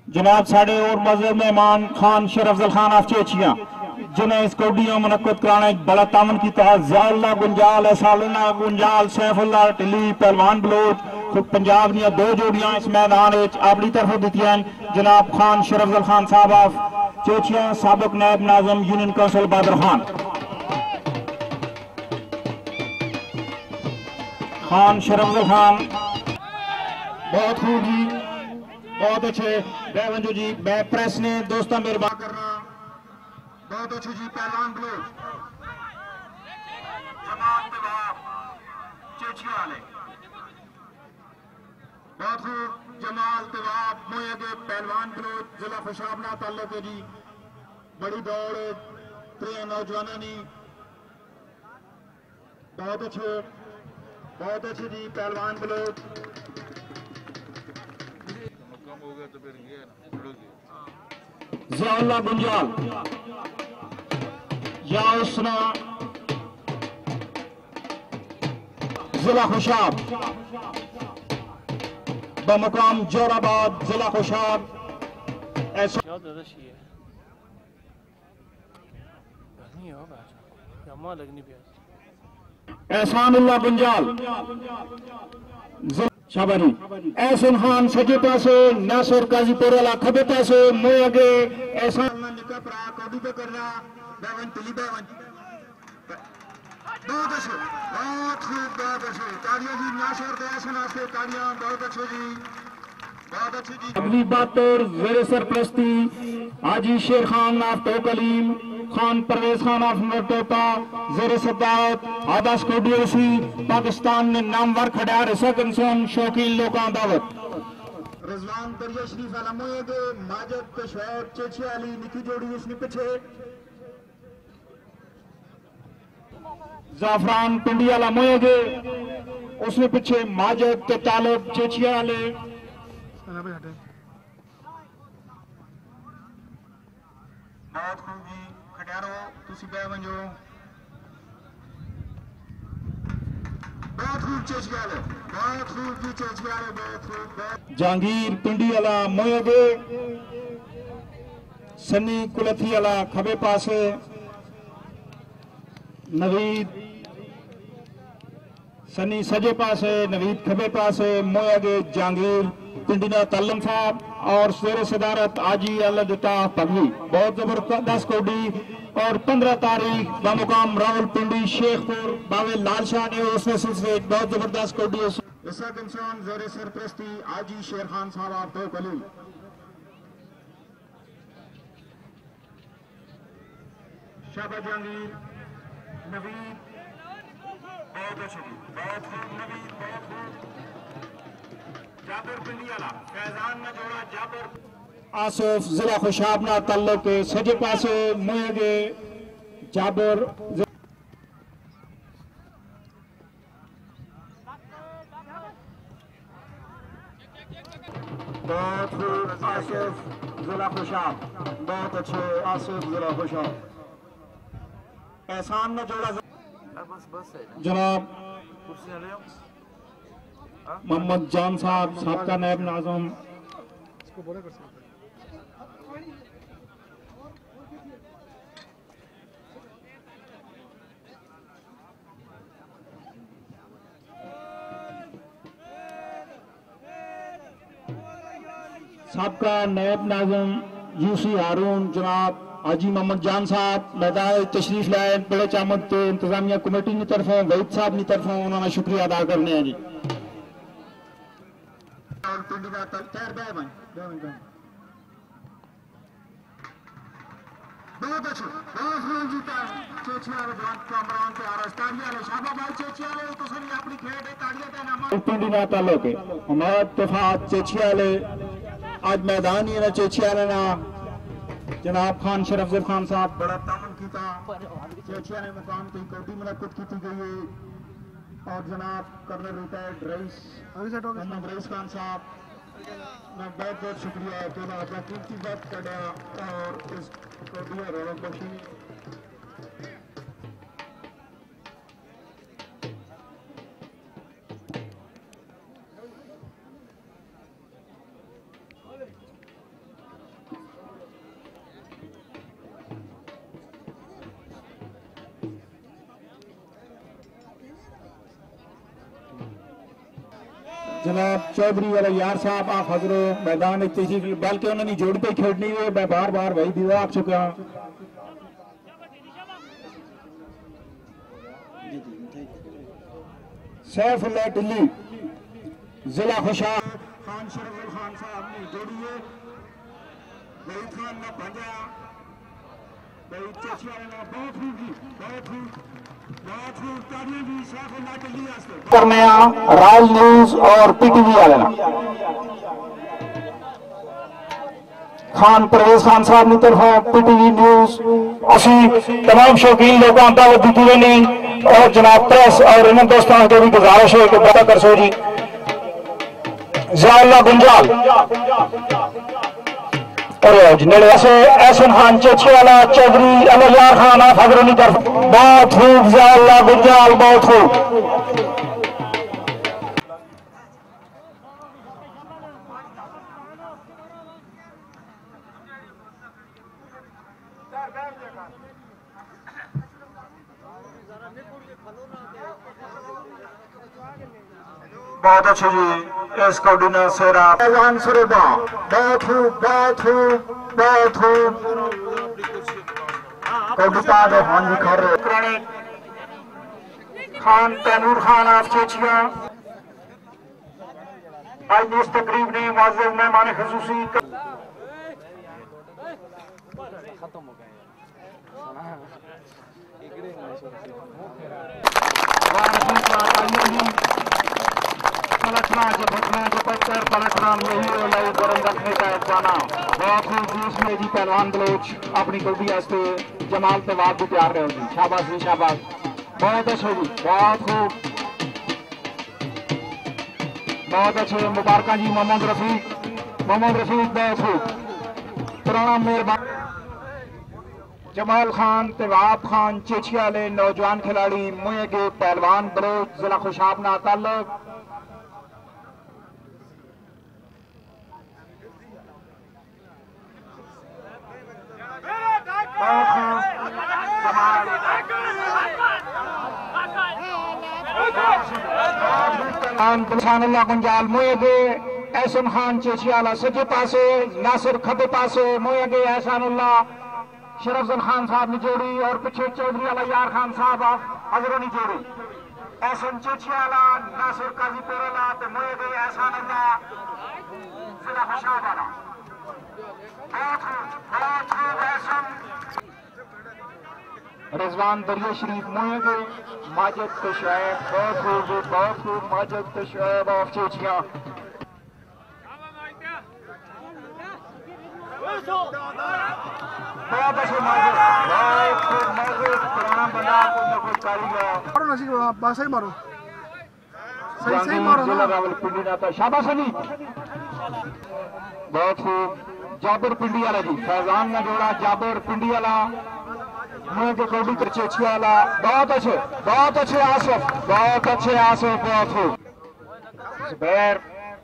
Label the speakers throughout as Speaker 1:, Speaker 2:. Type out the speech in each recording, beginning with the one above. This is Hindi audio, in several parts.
Speaker 1: जनाब साढ़े और मजहब मेहमान खान शेर अफजल खान ऑफ चेचिया जिन्हें इस कौडियों मुनक्कद कराने बड़ा तामन किया। ज़ियाउल्लाह गुंजाल, एहसानुल्लाह गुंजाल, सैफुल्लाह टिली पहलवान बलोच खुद पंजाब दियां दो जोड़ियां इस मैदान अपनी तरफ दी हैं। जनाब खान शेर अफजल खान साहब ऑफ चेचिया, साबिक नायब नाज़म यूनियन काउंसिल बहादुर खान। खान शेर अफजल खान बहुत खूब जी, बहुत अच्छे बेवंजो जी। मैं प्रेस ने दोस्तों मेहरबान करना बहुत अच्छे जी। पहलवान बलोच जमात चेचिया वाले बहुत खूब। जमाल तवाब मोए के पहलवान बलोच जिला खुशाबना ताल्लुक है जी। बड़ी दौड़ त्रे नौजवानों ने बहुत अच्छे जी। पहलवान बलोच ज़ियाउल्लाह गुंजाल या उसना जिला खुशाब बमुकाम जोराबाद जिला खुशाब। एहसानुल्लाह गुंजाल शाबारी। एहसन खान सजे पासे, नासिर काजीपुर वाला खबे पासे, मोए आगे एहसान निका परा कौडी पे करना बेवन तिली बेवन बहुत अच्छे, बहुत खूब, बहुत अच्छे तालियां जी। नासिर के एहसन वास्ते तालियां, बहुत अच्छे जी, बहुत अच्छी जी। अगली बात और ज़ेरे सरप्रस्ती हाजी शेर खान ऑफ तो कलीम, खान परवेज खान ऑफ नटोटा, ज़ेरे सदात आदास कोडियोसी पाकिस्तान ने नामवर खड़ा रसा कंसोन शौकीन लोकां दावत। रिजवान दरिया शरीफ वाला मोएगे माजिद पेशवार चेचिया अली निकी जोड़ी उसने पीछे। जाफरान पिंडी वाला मोएगे उसने पीछे माजिद के तालब चेचिया वाले। बहुत खूब जी, खटियारो तुसी बह वंजो बहुत खूब चेचिया वाले, बहुत खूब जी चेचिया वाले, बहुत खूब। जहांगीर पिंडी वाला मोएगे, सन्नी कुलथी वाला खबे पासे, नवीद सनी सजे पासे, नवीद खबे पासे, मोएगे जहांगीर पिंडीना तल्लम साहब और शेर सदारत आजी अल्लाह पगली। बहुत जबरदस्त कौडी और 15 तारीख बमुकाम रावलपिंडी शेखपुर बावे लाल शाह ने उसने सिलसिले बहुत जबरदस्त कौडी इसका कंसर्न ज़ेरे सरप्रस्ती आजी शेर खान साहब आप दो कली। शाबाश जहांगीर नवीद बहुत अच्छी, बहुत खूब नवीद, बहुत खूब। जाबर पिंडियाला फैजान ने जोड़ा जाबर आसिफ जिला खुशाबना ताल्लुक के सजे पासे मोएगे जाबर बहुत खूब। आसिफ जिला खुशाब बहुत अच्छे, आसिफ जिला खुशाब। एहसान ने जोड़ा जनाब मोहम्मद जान साहब साबका नायब नाज़म। साबका नायब नाज़म यूसी हारून जनाब हाजी मोहम्मद जान साहब मैदान तशरीफ लाए बड़े चामद के इंतजामिया कमेटी की तरफों वहीद साहब की तरफों उन्होंने शुक्रिया अदा करने हैं जी। बहुत अच्छे, बहुत जीता चेचिया कामरान के आरस्तानिया ने शाबाश चेचिया ने तो सनी अपनी खेल है ताड़ियां का नाम पिंडी ना ताल्लुक है हमारा इत्तेफाक चेचिया ले आज मैदान ही ना चेचिया ने ना जनाब खान शेर अफजल खान साहब बड़ा तामन किया। चेचिया ने मुकाम की कौडी मुनक्कद की गई है और जनाब कर्नल रिटायर्ड रईस मोहम्मद रईस खान साहब मैं बहुत बहुत शुक्रिया है कि उन्होंने अपना कीमती वक्त कढ़ा और इस कौडिया रौनक बख्शी। जनाब चौधरी वाले यार साहब आप हजरो मैदान तशरीफ, बल्कि उन्होंने जोड़ पे खेलनी है, मैं बार बार वही दीदा आ चुका हूँ। सैफुल्लाह टिल्ली जिला खुशा खान शरफुल खान साहब ने जोड़ी है, वही खान ने भंजा वही चेचिया ने बहुत ही तालियां भी सैफुल्लाह टिल्ली वास्ते करने राज न्यूज़ और पीटीवी वाले खान परवेज खान साहब की तरफों पीटीवी न्यूज़ असी तमाम शौकीन लोगों दावत दी रहनी और जनाब प्रेस और इन दोस्तों के भी गुजारिश है कि पता कर सो जी ज़ियाउल्लाह गुंजाल और एहसन खान चेचे वाला चौधरी अलियार खान आप हजरों की तरफ बहुत खूब ज़ियाउल्लाह गुंजाल बहुत खूब बहुत अच्छे जी इस कौडी ने सेरा सुरेबा बहुत कौडी का हाँ जी खर खान तैमूर खान आप चेचिया आज इस तकरीब ने मुअज़्ज़ज़ मेहमान ख़ुसूसी खत्म हो गए पलटना जो पत्थर पलटना यही गरम रखने का जाना बहुत खूब में जी पहलवान बलोच अपनी कौडी वास्ते जमाल तवाब भी तैयार रहेगी। शाबाश जी शाबाश बहुत अच्छे जी बहुत खूब बहुत अच्छे मुबारक जी मोहम्मद रफीक बहुत खूब पुराना मेहरबान जमाल खान तवाब खान चेचिया ले नौजवान खिलाड़ी मुए के पहलवान बलोच जिला खुशाब ना ताल्लुक गुंजाल मोयगे एहसन खान चेचियाला सजे पासे नासिर खबे पासे मोयगे एहसानुल्लाह शरफजल खान साहब ने जोड़ी और पीछे चौधरी अलियार खान साहब हजरों ने जोड़ी एहसन चेचियाला नासिर काजी पेरेला ते मोयगे एहसानुल्लाह जिला खुशाबाला रजवान दरिया शरीफ मोयगे माजिद तशैब बहुत खूब माजिद तशैब ऑफ चेचिया बहुत अच्छे माजिद पुराना बंदा कोई कारीगर मारो नसीब बस ही मारो सही मारो ना रावलपिंडी नाता शाबाश अली बहुत खूब जाबिर पिंडी वाला जी फैजान ने जोड़ा जाबिर पिंडी वाला मुंह के कौडी कर चेचिया वाला बहुत अच्छे आसिफ बहुत खूब जुबैर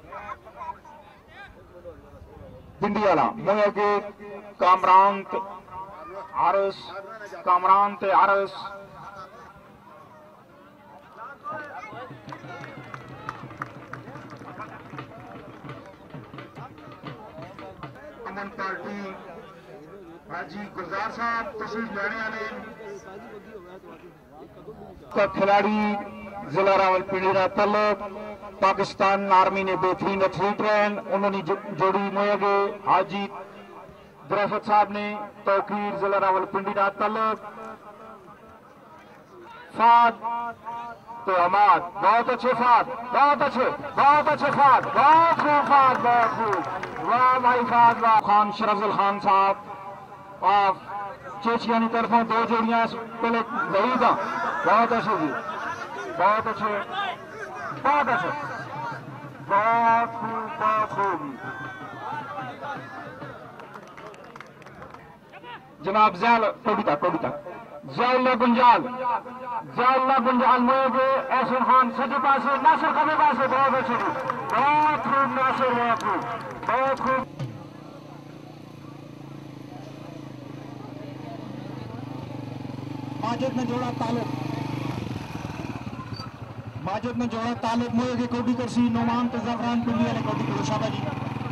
Speaker 1: पिंडी वाला मुंह के कामरान ते आरस अमन पार्टी हाजी गुलजार साहब तशरीफ लाने वाले खिलाड़ी जिला रावलपिंडी का तल्लुक पाकिस्तान आर्मी ने बेहतरीन एथलीट रहे उन्होंने जोड़ी मोयगे हाजी दरफत साहब ने तौकीर जिला रावलपिंडी का तल्लुक फाद तो अमाद बहुत अच्छे फाद बहुत खूब वाह भाई फाद वाह खान शरफुल खान साहब आप चेचिया की तरफों दो जोड़ियां पहले वही था बहुत अच्छे जी बहुत खूब जनाब ज़ियाउल्लाह गुंजाल मोयगे एहसन खान सजे पासे नासिर खबे पासे बहुत अच्छे बहुत खूब नासिर बहुत खूब माजिद ने जोड़ा ताल्लुक माजिद ने जोड़ा तालिब मोए के कौडी करसी नोमान ते ज़फरान पिंडी वाले कौडी करो शाबाश जी।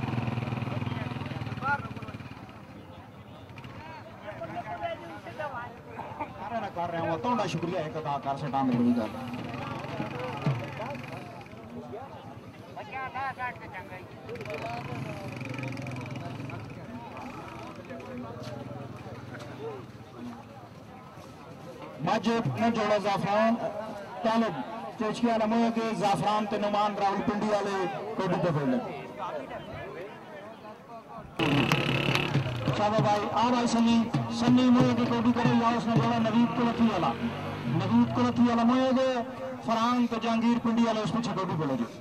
Speaker 1: कर रहे हैं तो शुक्रिया एक अदा कर सटा मेरे भी कर माजिद ने जोड़ा ज़फरान तालिब चेची वाला मोए के ज़फरान ते नुमान राहुल पिंडी वाले कौडी पे बोले शाबाश भाई आ भाई सन्नी सन्नी मोए की कौडी करे या उसने जोड़ा नवीद कुलथी वाला मोए के फरहान तो जहांगीर पिंडी वाले उसमें कौडी बोले जी।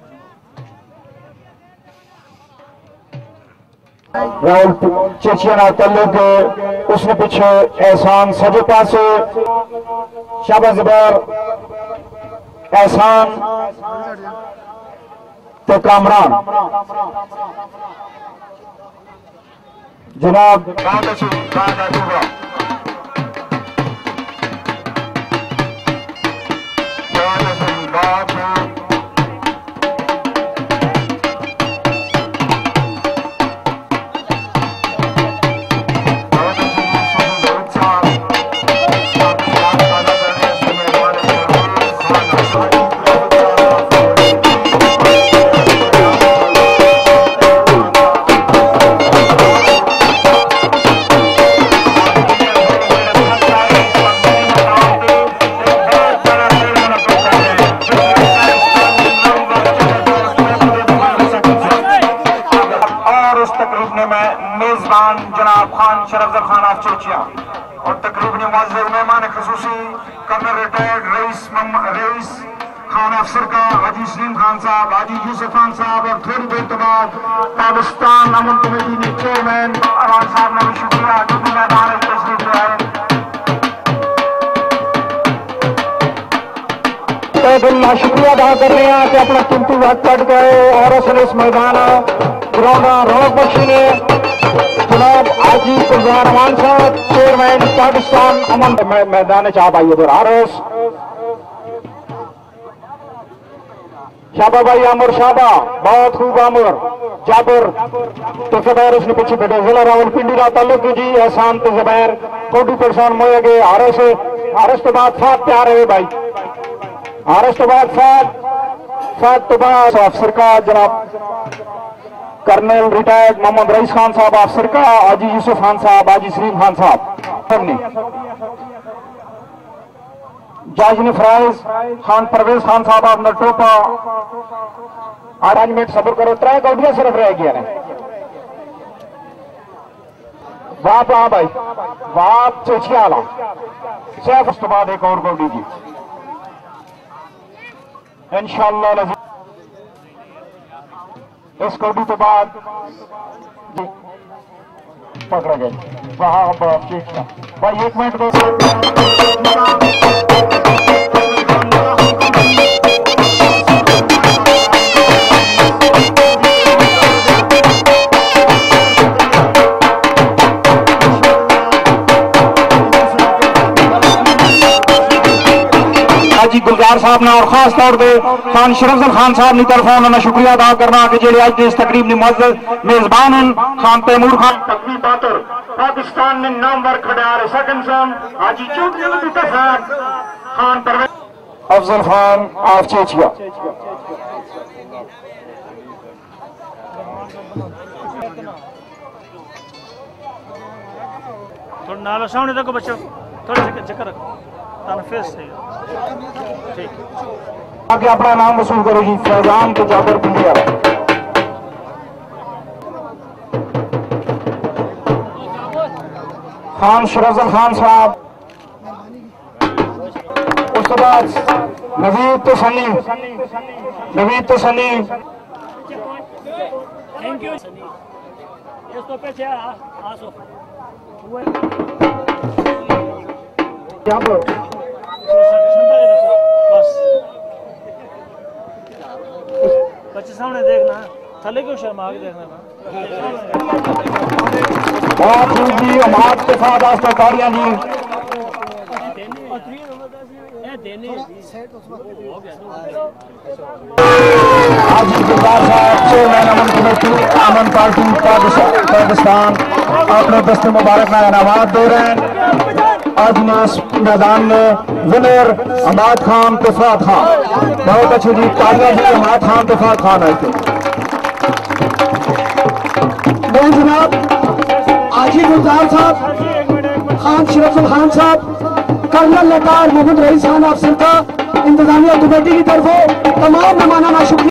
Speaker 1: राहुल चेचिया तल्लुक उसने पीछे एहसान सजे पासे शाबाश ज़बर एहसान तो कामरान जनाब और तकरीबन मुअज़्ज़ज़ मेहमान ख़ुसूसी कर्नल रिटायर्ड रईस खान अफसर का हाजी सलीम खान साहब, हाजी यूसुफ खान साहब और थोड़ी देर के बाद पाकिस्तान अमन कमेटी के चेयरमैन अरमान साहब ने भी शुक्रिया जो भी मैदान में तशरीफ ले आए। तो शुक्रिया अदा कर रहे हैं कि अपना कीमती वक्त कट गए और उसने इस मैदान ग्राउंड रौनक बख्शी ने जनाब हाजी रमान साहब चेयरमैन पाकिस्तान अमन मैदान चाप आइए इधर आरस शाबा भाई आमर शाबा बहुत खूब आमर जाबर तो ज़ुबैर उसने पीछे बैठे जिला रावलपिंडी का ताल्लुक जी एहसान तो ज़ुबैर कोडी परसान मोए गए आरस तो बाद फात तैयार है भाई आरस तो बाद फात तो बाद अफसर का जनाब कर्नल रिटायर्ड मोहम्मद रईस खान साहब अफसर का हाजी यूसुफ खान साहब हाजी सलीम खान साहब जज ने फराइज खान परवेज खान साहब आपने टोपा 8 मिनट सब्र करो 3 कौडियां सिर्फ रह गया ने वाप हाँ भाई वाप चेचियाला सिर्फ उस बाद एक और कौडी जी इंशाअल्लाह इस कौडी के बाद पकड़ गए वहां ठीक था भाई 1 मिनट हाजी गुलजार साहब ने और खास तौर पर खान शरफजल खान साहब की तरफ उन्होंने शुक्रिया अदा करना कि जो आज इस तकरीब की मुअज़्ज़ज़ मेजबान हैं खान तैमूर खान तकवी पातर पाकिस्तान ने नामवर खड़ार सेकंड सन हाजी चौधरी खान परवेज अफजल खान ऑफ चेचिया
Speaker 2: थोड़ा नाला सामने देखो बच्चों थोड़ा चक्कर रखो फेस ठीक
Speaker 1: आगे अपना नाम वसूल करो जी फैजान तो जाबर पिंडिया खान शरफजल खान साहब उसके बाद नवीद तो सनी
Speaker 2: थैंक यू इसको पीछे आसो
Speaker 1: जाबर
Speaker 2: बच्चे सामने देखना थले क्यों शर्मा के देखना
Speaker 1: बहुत खूब जी हमारे के साथ आज तालियां जी हाजी गुलजार साहब chairman Aman committee Aman party Pakistan अपने दस्ते मुबारक ना इनामात दे रहे हैं। आज इस मैदान में विनर अहमद खान तिफात खान, बहुत अच्छी जी तालियां जी अहमद खान तिफात खान आए थे। नहीं जनाब हाजी गुलजार साहब, खान शरफुल खान साहब, कर्नल लतार मोहम्मद रईस खान अफसर का इंतजामिया कमेटी की तरफ तमाम मेहमानाना शुक्रिया।